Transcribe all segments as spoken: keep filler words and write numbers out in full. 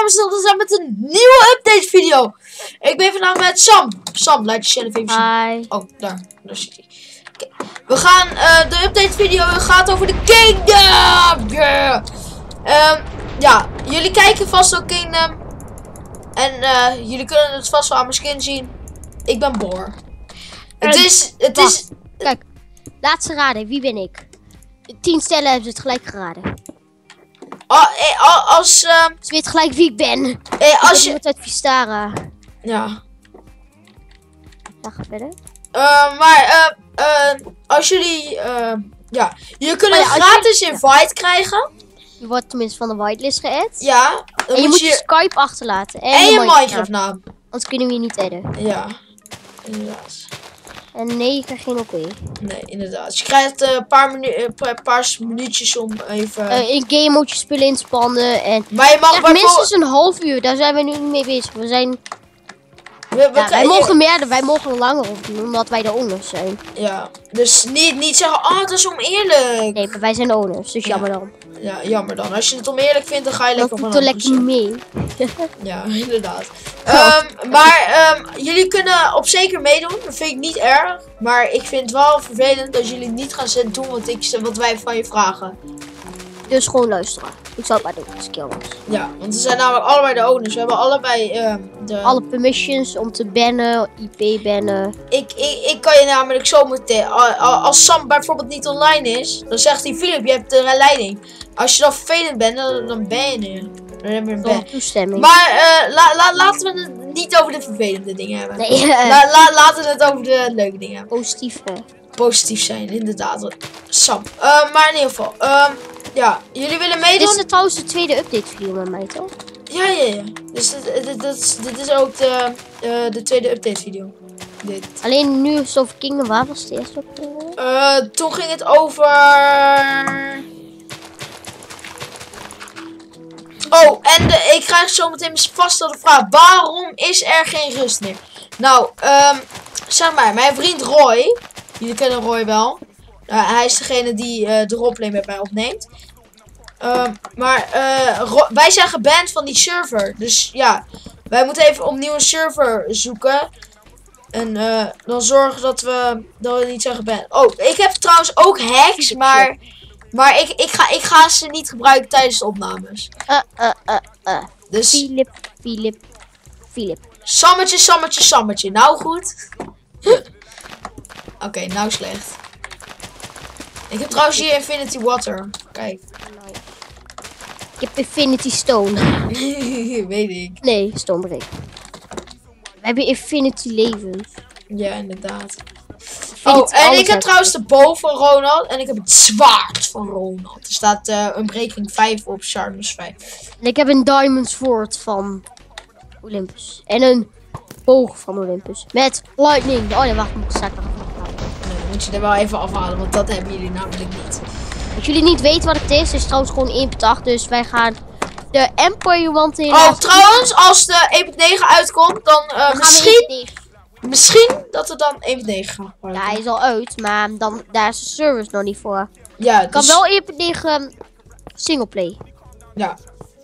dames en heren, we zijn met een nieuwe update video. Ik ben vandaag met Sam. Sam, laat jezelf even zien. Hi. Oh, daar. Daar zit hij. Okay. We gaan, uh, de update video gaat over de Kingdom. Yeah. Um, ja, jullie kijken vast ook Kingdom. En uh, jullie kunnen het vast wel aan mijn skin zien. Ik ben Boor. Het is, het Wacht. is... Kijk, laatste raden. Wie ben ik? Tien stellen hebben ze het gelijk geraden. Oh, eh, als... Uh, Ze weet gelijk wie ik ben. eh, als Ik ben je... iemand uit Vistara. Ja. Ja, ga verder. Uh, maar uh, uh, als jullie, uh, ja, jullie kunnen Oh ja, gratis jullie... invite krijgen. Je wordt tenminste van de whitelist geëd. Ja. Dan En je moet je, je Skype achterlaten. En, en je Minecraft Minecraft naam. Anders kunnen we je niet adden. Ja, inderdaad. En nee, je krijgt geen oké. Nee, inderdaad. Je krijgt een uh, paar, minu uh, paar minuutjes om even... Uh, in game moet je spullen inspannen. En maar je mag ja, bijvoorbeeld... minstens een half uur. Daar zijn we nu niet mee bezig. We zijn... We, we Ja, wij mogen meer, wij mogen langer opdoen, omdat wij de owners zijn. Ja, dus niet, niet zeggen, oh, dat is oneerlijk. Nee, maar wij zijn de owners, dus Ja. jammer dan. Ja, jammer dan. Als je het oneerlijk vindt, dan ga je Dan lekker van doet er een lekker niet andere mee. Ja, inderdaad. Um, maar um, jullie kunnen op zeker meedoen. Dat vind ik niet erg. Maar ik vind het wel vervelend dat jullie niet gaan zitten doen wat, ik, wat wij van je vragen. Dus gewoon luisteren. Ik zou het maar doen, als ik jou was. Ja, want we zijn namelijk allebei de owners. We hebben allebei um, de... Alle permissions om te bannen, I P bannen. Ik, ik, ik kan je namelijk zo meteen... Als Sam bijvoorbeeld niet online is, dan zegt hij, Philip, je hebt de leiding. Als je dan vervelend bent, dan, dan ben je er. Dan heb je een ban. Zonder toestemming. Maar uh, la, la, laten we het niet over de vervelende dingen hebben. Nee, uh, La, la, laten we het over de leuke dingen hebben. positief hè. Positief zijn, inderdaad. Sam. Uh, maar in ieder geval. Um, ja, jullie willen meedoen? Dit is trouwens de tweede update video met mij, toch? Ja, ja, ja. Dus dit, dit, dit, is, dit is ook de, uh, de tweede update video. Dit. Alleen nu is het over Kingdom. Waar was het eerst op? Uh, toen ging het over... Oh, en de, ik krijg zo meteen vast de vraag. Waarom is er geen rust meer? Nou, um, zeg maar, mijn vriend Roy. Jullie kennen Roy wel. Uh, hij is degene die uh, de roleplay met mij opneemt. Um, maar uh, wij zijn geband van die server. Dus ja, wij moeten even opnieuw een server zoeken. En uh, dan zorgen dat we, dat we niet zijn geband. Oh, ik heb trouwens ook hacks, maar, maar ik, ik, ga, ik ga ze niet gebruiken tijdens de opnames. Uh, uh, uh, uh. Dus Philip, Philip, Philip. Sammetje, sammetje, sammetje. Nou goed. Oké, okay, nou slecht. Ik heb trouwens hier Infinity Water. Kijk. Ik heb Infinity Stone. Weet ik. Nee, Stone break. We hebben Infinity levens. Ja, inderdaad. Infinity Oh, en ik heb alles trouwens de bow van Ronald. En ik heb het zwaard van Ronald. Er staat uh, een breking vijf op Sharpness vijf. En ik heb een Diamond Sword van Olympus. En een boog van Olympus. Met lightning. Oh ja, wacht. Moet ik straks nog even afhalen. Nee, dan moet je er wel even afhalen. Want dat hebben jullie namelijk niet. Als jullie niet weten wat het is, is trouwens gewoon één punt acht. Dus wij gaan de Empire want Oh, trouwens, als de één punt negen uitkomt, dan uh, dan misschien, misschien dat er dan één punt negen gaat worden. Ja, hij is al uit, maar dan, daar is de service nog niet voor. Ja, Ik kan dus, wel één punt negen singleplay. ja.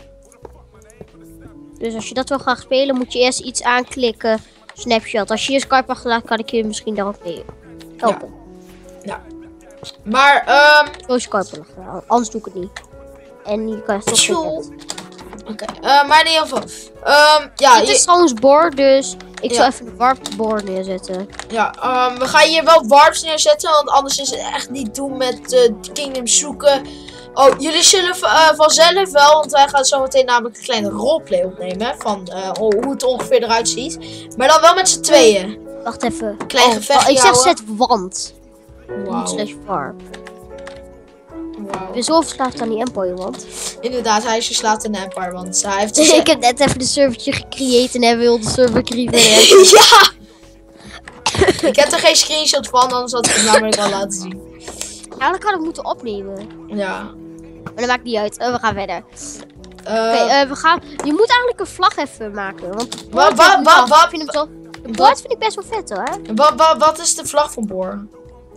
Dus als je dat wil gaan spelen, moet je eerst iets aanklikken. Snapshot. Als je je Skype achterlaat, kan ik je misschien daarop mee helpen. Ja. Maar, ehm... Um, Zo Skype achterlaten, anders doe ik het niet. En je kan het toch Oké, okay. uh, maar in ieder geval. Um, ja, Dit je, is trouwens board, dus ik ja. zal even een warp board neerzetten. Ja, um, we gaan hier wel warps neerzetten, want anders is het echt niet doen met uh, Kingdom zoeken. Oh, jullie zullen uh, vanzelf wel, want wij gaan zo meteen namelijk een kleine roleplay opnemen van uh, hoe het ongeveer eruit ziet. Maar dan wel met z'n tweeën. Wacht even. Klein oh, gevechtje oh, ik zeg houden. zet wand. Wow. Slash warp. Wow. Ik ben zo verslaafd aan die Empire wand. Inderdaad, hij is verslaafd in de Empire, want hij heeft... ik heb net even de servertje gecreëerd en hij wil de server creëren. Ja! Ik heb er geen screenshot van, anders had ik het namelijk al laten zien. Eigenlijk had ik moeten opnemen. Ja. Maar dat maakt niet uit. Uh, we gaan verder. Uh, Oké, okay, uh, we gaan... Je moet eigenlijk een vlag even maken. Want... Wat, wat, wat, wat? Ik vind hem zo... De board vind ik best wel vet hoor. Wat, wat, wat is de vlag van Boor?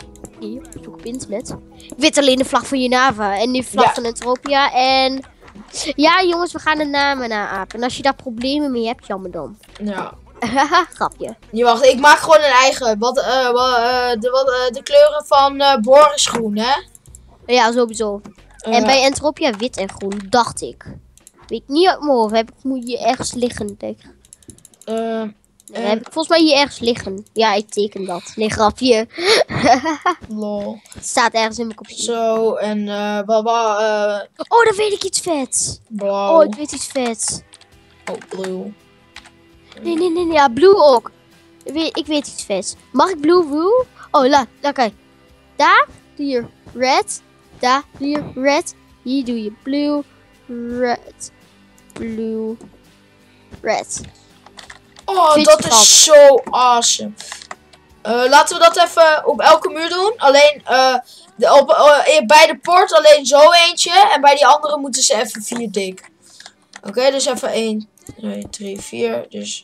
Hier, zoek op internet. Ik weet alleen de vlag van Unava en die vlag Ja. van Entropia en Ja, jongens, we gaan de namen naapen. En als je daar problemen mee hebt, jammer dan. Ja. Haha, grapje. Je wacht, ik maak gewoon een eigen. Wat, uh, wat, uh, de, wat, uh, de kleuren van uh, Boris groen, hè? Ja, sowieso. Uh, En bij Entropia wit en groen, dacht ik. Weet ik niet uit mijn hoofd. Heb ik moet hier ergens liggen, denk ik. Uh, Nee, heb ik volgens mij hier ergens liggen. Ja, ik teken dat. Nee, grapje. Lol. Het staat ergens in mijn kopje. Zo, en uh, wat, wat, uh, Oh, dan weet ik iets vets. blauw. Oh, ik weet iets vets. Oh, blue. Nee, nee, nee, nee. Ja, blue ook. Ik weet, ik weet iets vets. Mag ik blue blue? Oh, laat, laat kijk. Daar doe je red. Daar doe je red. Hier doe je blue. Red. Blue. Red. Oh, Vind dat je is zo awesome. Uh, laten we dat even op elke muur doen. Alleen uh, de, op, uh, bij de poort alleen zo eentje. En bij die andere moeten ze even vier dik. Oké, okay, dus even één, twee, drie, vier. Dus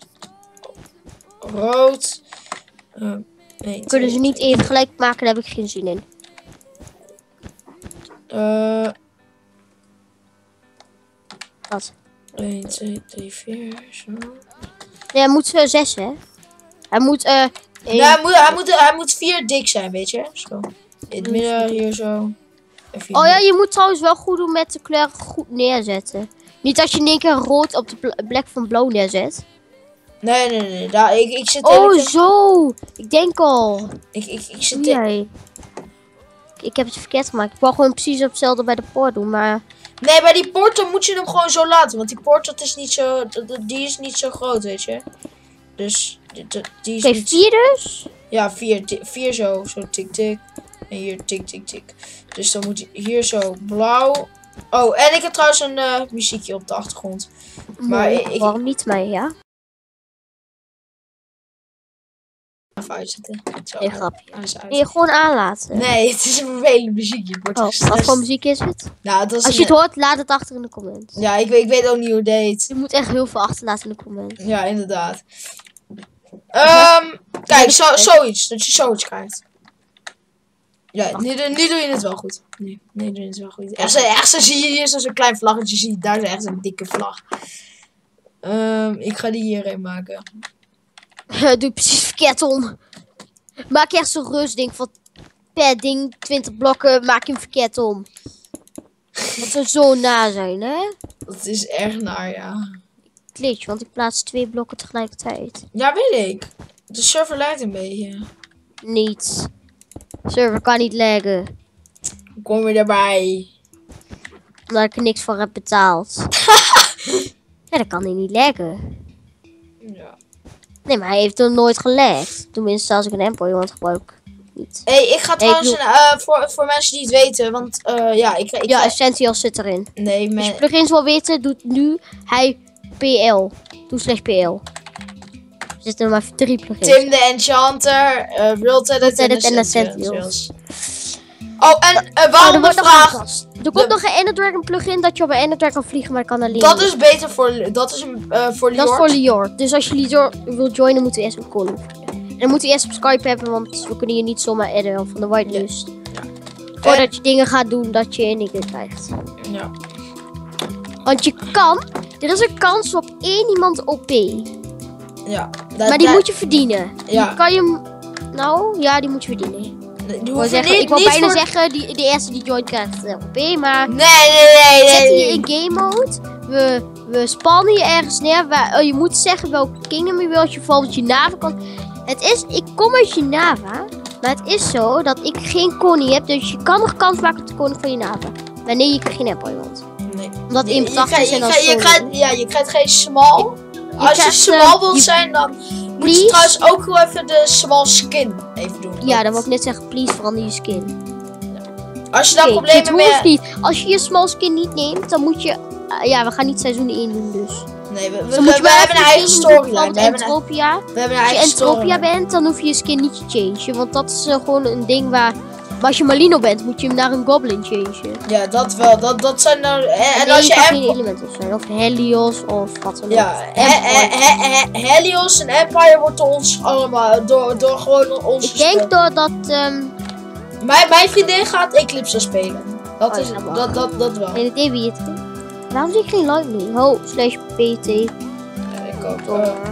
rood. Uh, één, Kunnen ze niet even gelijk maken, daar heb ik geen zin in. Uh, Wat? één, twee, drie, vier. Zo. Nee, hij moet uh, zes, hè? Hij moet, eh... Uh, nee, hij, moet, hij, moet, hij moet vier dik zijn, weet je? Zo. In het midden, hier zo. Oh ja, je moet trouwens wel goed doen met de kleuren goed neerzetten. Niet als je in één keer rood op de plek van blauw neerzet. Nee, nee, nee. Daar, ik, ik zit Oh, even... zo! Ik denk al. Ik, ik, ik zit... Nee. Ik heb het verkeerd gemaakt. Ik wou gewoon precies hetzelfde bij de poort doen, maar... Nee, bij die poort dan moet je hem gewoon zo laten. Want die poort dat is niet zo, die is niet zo groot, weet je. Dus die, die is Oké, okay, niet... vier dus? Ja, vier, vier zo. Zo tik tik. En hier tik tik tik. Dus dan moet je hier zo blauw. Oh, en ik heb trouwens een uh, muziekje op de achtergrond. Maar ik, ik... Waarom niet mij, ja? Even uitzetten. Zo, Nee, grapje. uit. Nee, gewoon aanlaten. Nee, het is een vervelend muziekje. Ik word Oh, gestrest. wat voor muziek is het? Nou, dat is Als je het hoort, laat het achter in de comments. Ja, ik weet, ik weet ook niet hoe het deed. Je moet echt heel veel achterlaten in de comments. Ja, inderdaad. Um, kijk, zo, zoiets. Dat je zoiets krijgt. Ja, nu, nu doe je het wel goed. Nee, nee, doe je het wel goed. Echt, echt zo zie je hier zo'n klein vlaggetje. Zie je, daar is echt een dikke vlag. Um, ik ga die hierheen maken. Doe je precies verkeerd om. Maak je echt zo'n rustding van per ding twintig blokken, maak je hem verkeerd om. Dat zou zo na zijn, hè? Dat is erg naar, ja. Glitch, want ik plaats twee blokken tegelijkertijd. Ja, weet ik. De server lijkt een beetje. Niet. Server kan niet laggen. Hoe kom je erbij? Omdat ik er niks voor heb betaald. Ja, dat kan hij niet laggen. Ja. Nee, maar hij heeft er nooit gelagd. Tenminste, als ik een endpoint gebruik. Niet. Hé, hey, ik ga trouwens, hey, ik een, uh, voor, voor mensen die het weten, want uh, ja, ik, ik Ja, ga... Essentials zit erin. Nee, Als je mijn... plugins wil weten, doet nu hij P L. Doe slash P L. Er zitten er maar drie plugins. Tim de Enchanter, uh, Real Talent en Essentials. Oh, en uh, waarom oh, de vraag... Er komt nog een Ender Dragon plugin dat je op een Ender Dragon kan vliegen, maar dat kan alleen. Dat is beter voor, dat is uh, voor Lior. Dat is voor Lior. Dus als je Lior wil joinen, moeten we eerst met Colin vliegen. En dan moeten we eerst op Skype hebben, want we kunnen je niet zomaar adden van de whitelist. Ja. Ja. Voordat en... je dingen gaat doen dat je niks krijgt. Ja. Want je kan, er is een kans op één iemand O P. Ja. Dat, maar die dat... moet je verdienen. Ja. Die kan je, nou ja, die moet je verdienen. Ik wil zeggen, niet, ik wil niet bijna voor... zeggen, die, de eerste die joint krijgt O P, maar... Nee, nee, nee, nee. Zet je in game mode. We, we spannen je ergens neer. Waar, oh, je moet zeggen welke kingdom je wilt. Je bijvoorbeeld je Nava kan. Het is, ik kom uit je Nava. Maar het is zo dat ik geen koning heb. Dus je kan nog kans maken op de koning van je Nava. Wanneer je geen Apple wilt. Nee. Omdat nee, in betracht is en als je krijgt, Ja, je krijgt geen small. Je als krijgt, je small wilt je, zijn, dan please. Moet je trouwens ook wel even de small skin even doen. Ja, dan wil ik net zeggen, please verander je skin. Als je daar okay, problemen mee hebt. Niet. Als je je small skin niet neemt, dan moet je... Uh, ja, we gaan niet seizoen één doen dus. Nee, we, we, we, we, we hebben een eigen storyline. We Entropia. We hebben een als eigen je Entropia bent, dan hoef je je skin niet te changen. Want dat is uh, gewoon een ding waar... Maar als je Malino bent, moet je hem naar een Goblin changen. Ja, dat wel. Dat, dat zijn nou... En, en nee, als je... kan geen elementen zijn. Of Helios of wat dan ook. Ja, he, he, he, he, Helios en Empire wordt door ons allemaal... Door, door gewoon ons... Ik denk door dat... Um... Mijn, mijn vriendin gaat Eclipse spelen. Dat oh, is... Dat, dat, dat wel. Geen idee wie het is. Waarom zie ik geen lightning? Oh, slash pt. Ja, ik ook. Door. Uh,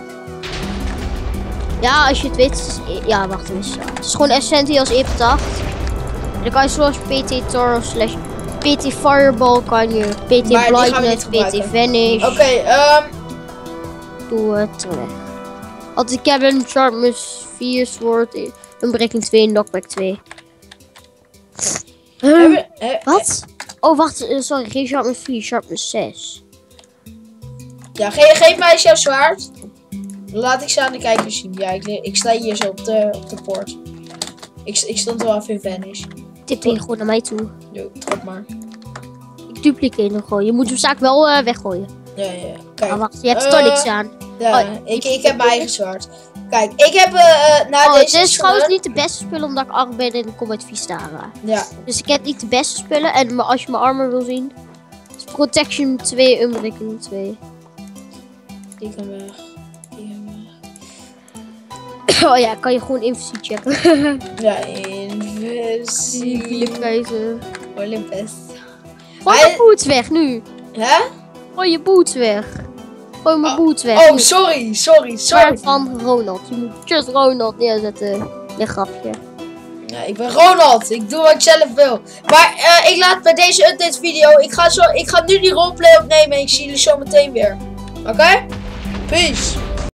Ja, als je het weet. Is, ja, wacht eens. Het is gewoon Essential als E P acht. En dan kan je slash pt tor of slash pt fireball kan je. pt Maar die gaan we blindness, niet pt gebruiken. vanish. Oké, ehm. Doe het terug. Had ik heb een sharpness vier sword, een breaking twee en knockback twee. Huh? hebben- he- Wat? Oh, wacht. eh, Sorry, geen sharpness vier, sharpness zes. Ja, ge geef mij eens jouw zwaard. Dan laat ik ze aan de kijkers zien. Ja, ik, ik sta hier zo op de, op de poort. Ik, ik stond wel even in vanish. Tip je gewoon naar mij toe. Jo, trap maar. Ik duplicate hem gewoon. Je moet hem zaak wel uh, weggooien. Ja, ja, ja. Kijk. Ah, wacht. Je hebt er toch Eh, niks aan. Ja, Oh, ik, ik- ik heb mijn eigen zwaard. Kijk, ik heb uh, na Oh, deze dit is seizoen- trouwens niet de beste spullen omdat ik arm ben en ik kom uit Vistara. Ja, Dus ik heb niet de beste spullen. En maar als je mijn armor wil zien. Is Protection twee, Unbreaking twee. die kan weg. Die kan weg. Oh ja, kan je gewoon invisie checken. Ja, invisie. Flipkijzer. Olympus. Gooi Hij- je boots weg nu. Hè? Gooi je boots weg. Gooi mijn Oh, boots weg. Oh, Nu. sorry, sorry, sorry. Zwaard van Ronald. Je moet just Ronald neerzetten. Nee, grapje. Ja, ik ben Ronald. Ik doe wat ik zelf wil. Maar uh, ik laat bij deze update video. Ik ga, zo, ik ga nu die roleplay opnemen en ik zie jullie zo meteen weer. Oké? Okay? Peace.